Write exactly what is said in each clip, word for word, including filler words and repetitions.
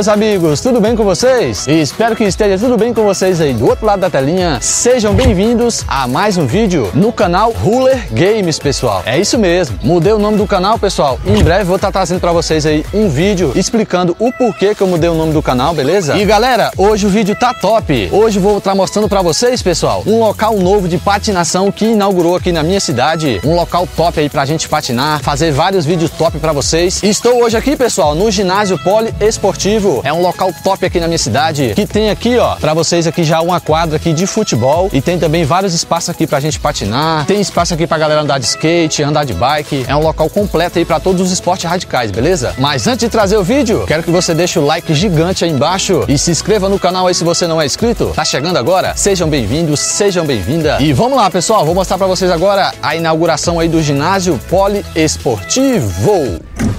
meus amigos, tudo bem com vocês? Espero que esteja tudo bem com vocês aí do outro lado da telinha. Sejam bem-vindos a mais um vídeo no canal Ruler Games, pessoal. É isso mesmo, mudei o nome do canal, pessoal. Em breve vou estar trazendo para vocês aí um vídeo explicando o porquê que eu mudei o nome do canal, beleza? E galera, hoje o vídeo tá top. Hoje vou estar mostrando para vocês, pessoal, um local novo de patinação que inaugurou aqui na minha cidade. Um local top aí pra gente patinar, fazer vários vídeos top para vocês. Estou hoje aqui, pessoal, no ginásio poliesportivo. É um local top aqui na minha cidade, que tem aqui, ó, para vocês aqui já uma quadra aqui de futebol e tem também vários espaços aqui pra gente patinar. Tem espaço aqui pra galera andar de skate, andar de bike. É um local completo aí pra todos os esportes radicais, beleza? Mas antes de trazer o vídeo, quero que você deixe o like gigante aí embaixo e se inscreva no canal aí se você não é inscrito. Tá chegando agora? Sejam bem-vindos, sejam bem-vindas. E vamos lá, pessoal, vou mostrar pra vocês agora a inauguração aí do ginásio poliesportivo.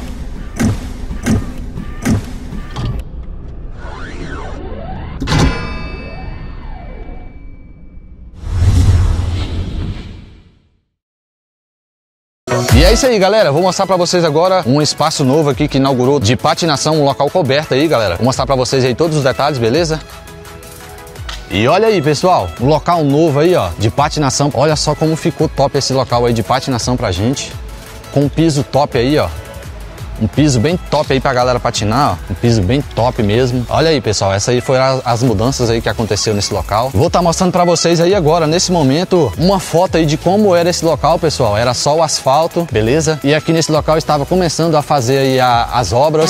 E é isso aí, galera, vou mostrar pra vocês agora um espaço novo aqui que inaugurou de patinação, um local coberto aí, galera. Vou mostrar pra vocês aí todos os detalhes, beleza? E olha aí, pessoal, um local novo aí, ó, de patinação. Olha só como ficou top esse local aí de patinação pra gente. Com um piso top aí, ó. Um piso bem top aí pra galera patinar, ó. Um piso bem top mesmo. Olha aí, pessoal, essa aí foi a, as mudanças aí que aconteceu nesse local. Vou estar mostrando pra vocês aí agora, nesse momento, uma foto aí de como era esse local, pessoal. Era só o asfalto, beleza? E aqui nesse local estava começando a fazer aí a, as obras.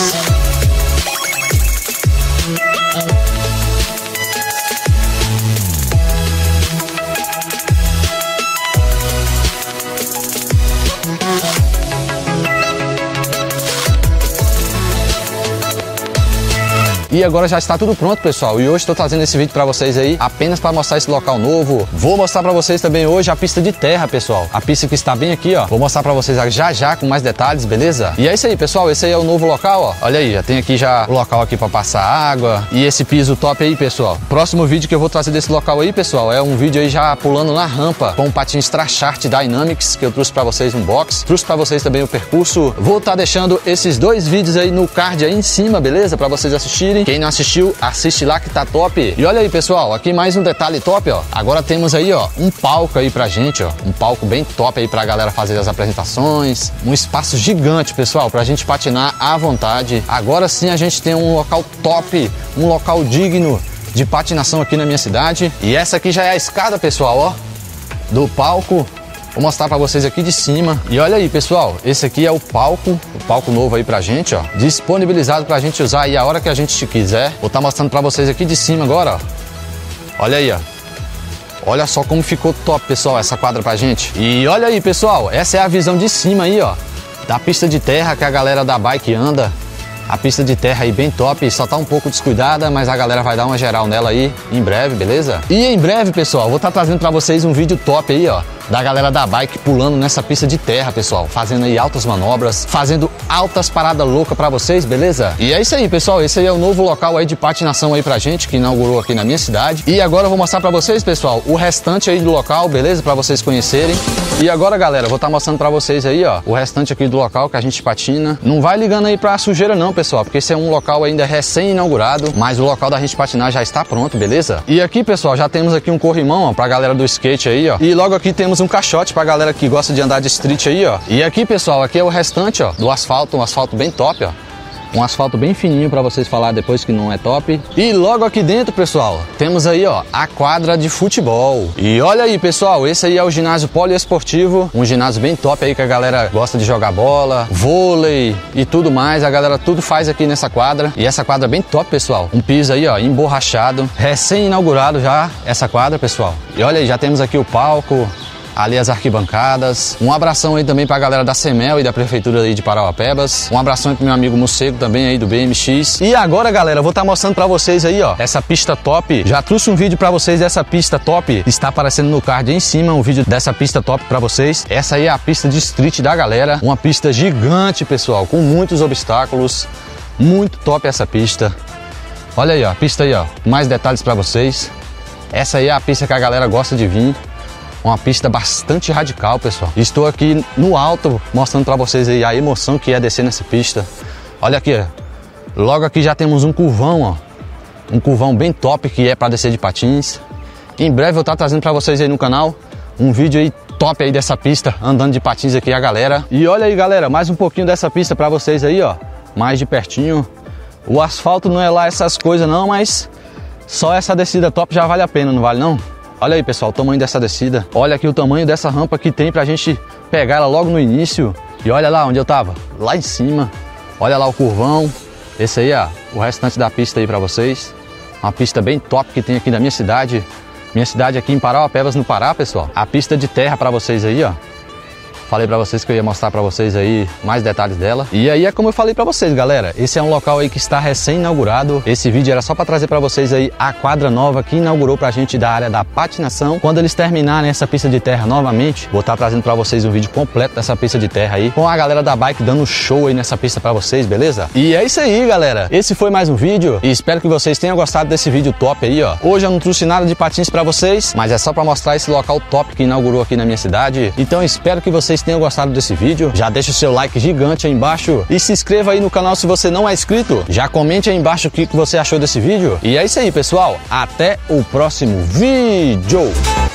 E agora já está tudo pronto, pessoal, e hoje estou trazendo esse vídeo para vocês aí apenas para mostrar esse local novo. Vou mostrar para vocês também hoje a pista de terra, pessoal, a pista que está bem aqui, ó. Vou mostrar para vocês já já com mais detalhes, beleza? E é isso aí, pessoal, esse aí é o novo local, ó. Olha aí, já tem aqui já o local aqui para passar água e esse piso top aí, pessoal. Próximo vídeo que eu vou trazer desse local aí, pessoal, é um vídeo aí já pulando na rampa com o patins Trashart Dynamics que eu trouxe para vocês no box. Trouxe para vocês também o percurso. Vou estar deixando esses dois vídeos aí no card aí em cima, beleza? Para vocês assistirem. Quem não assistiu, assiste lá que tá top. E olha aí, pessoal, aqui mais um detalhe top, ó. Agora temos aí, ó, um palco aí pra gente, ó. Um palco bem top aí pra galera fazer as apresentações. Um espaço gigante, pessoal, pra gente patinar à vontade. Agora sim a gente tem um local top, um local digno de patinação aqui na minha cidade. E essa aqui já é a escada, pessoal, ó, do palco. Vou mostrar pra vocês aqui de cima. E olha aí, pessoal, esse aqui é o palco, o palco novo aí pra gente, ó, disponibilizado pra gente usar aí a hora que a gente quiser. Vou estar mostrando pra vocês aqui de cima agora, ó. Olha aí, ó. Olha só como ficou top, pessoal, essa quadra pra gente. E olha aí, pessoal, essa é a visão de cima aí, ó, da pista de terra que a galera da bike anda. A pista de terra aí bem top, só tá um pouco descuidada, mas a galera vai dar uma geral nela aí em breve, beleza? E em breve, pessoal, vou estar trazendo pra vocês um vídeo top aí, ó, da galera da bike pulando nessa pista de terra, pessoal, fazendo aí altas manobras, fazendo altas paradas loucas pra vocês, beleza? E é isso aí, pessoal, esse aí é o novo local aí de patinação aí pra gente, que inaugurou aqui na minha cidade. E agora eu vou mostrar pra vocês, pessoal, o restante aí do local, beleza? Pra vocês conhecerem. E agora, galera, vou estar mostrando pra vocês aí, ó, o restante aqui do local que a gente patina. Não vai ligando aí pra sujeira não, pessoal, porque esse é um local ainda recém-inaugurado, mas o local da gente patinar já está pronto, beleza? E aqui, pessoal, já temos aqui um corrimão, ó, pra galera do skate aí, ó. E logo aqui temos um caixote pra galera que gosta de andar de street aí, ó. E aqui, pessoal, aqui é o restante, ó, do asfalto, um asfalto bem top, ó. Um asfalto bem fininho pra vocês falar depois que não é top. E logo aqui dentro, pessoal, temos aí, ó, a quadra de futebol. E olha aí, pessoal, esse aí é o ginásio poliesportivo. Um ginásio bem top aí que a galera gosta de jogar bola, vôlei e tudo mais. A galera tudo faz aqui nessa quadra. E essa quadra bem top, pessoal. Um piso aí, ó, emborrachado. Recém-inaugurado já essa quadra, pessoal. E olha aí, já temos aqui o palco. Ali as arquibancadas. Um abração aí também pra galera da Semel e da Prefeitura aí de Parauapebas. Um abração aí pro meu amigo Morcego também aí do B M X. E agora, galera, eu vou estar mostrando pra vocês aí, ó, essa pista top. Já trouxe um vídeo pra vocês dessa pista top. Está aparecendo no card aí em cima um vídeo dessa pista top pra vocês. Essa aí é a pista de street da galera. Uma pista gigante, pessoal, com muitos obstáculos. Muito top essa pista. Olha aí, ó, a pista aí, ó. Mais detalhes pra vocês. Essa aí é a pista que a galera gosta de vir. Uma pista bastante radical, pessoal. Estou aqui no alto mostrando para vocês aí a emoção que é descer nessa pista. Olha aqui, ó. Logo aqui já temos um curvão, ó. Um curvão bem top que é para descer de patins. Em breve eu vou estar trazendo para vocês aí no canal um vídeo aí top aí dessa pista, andando de patins aqui a galera. E olha aí, galera, mais um pouquinho dessa pista para vocês aí, ó. Mais de pertinho. O asfalto não é lá essas coisas não, mas só essa descida top já vale a pena, não vale não? Olha aí, pessoal, o tamanho dessa descida. Olha aqui o tamanho dessa rampa que tem pra gente pegar ela logo no início. E olha lá onde eu tava, lá em cima. Olha lá o curvão. Esse aí, ó, o restante da pista aí pra vocês. Uma pista bem top que tem aqui na minha cidade. Minha cidade aqui em Parauapebas, no Pará, pessoal. A pista de terra pra vocês aí, ó. Falei pra vocês que eu ia mostrar pra vocês aí mais detalhes dela. E aí é como eu falei pra vocês, galera. Esse é um local aí que está recém-inaugurado. Esse vídeo era só pra trazer pra vocês aí a quadra nova que inaugurou pra gente da área da patinação. Quando eles terminarem essa pista de terra novamente, vou estar trazendo pra vocês um vídeo completo dessa pista de terra aí, com a galera da bike dando show aí nessa pista pra vocês, beleza? E é isso aí, galera. Esse foi mais um vídeo e espero que vocês tenham gostado desse vídeo top aí, ó. Hoje eu não trouxe nada de patins pra vocês, mas é só pra mostrar esse local top que inaugurou aqui na minha cidade. Então espero que vocês tenham gostado desse vídeo. Já deixa o seu like gigante aí embaixo e se inscreva aí no canal se você não é inscrito. Já comente aí embaixo o que você achou desse vídeo. E é isso aí, pessoal. Até o próximo vídeo.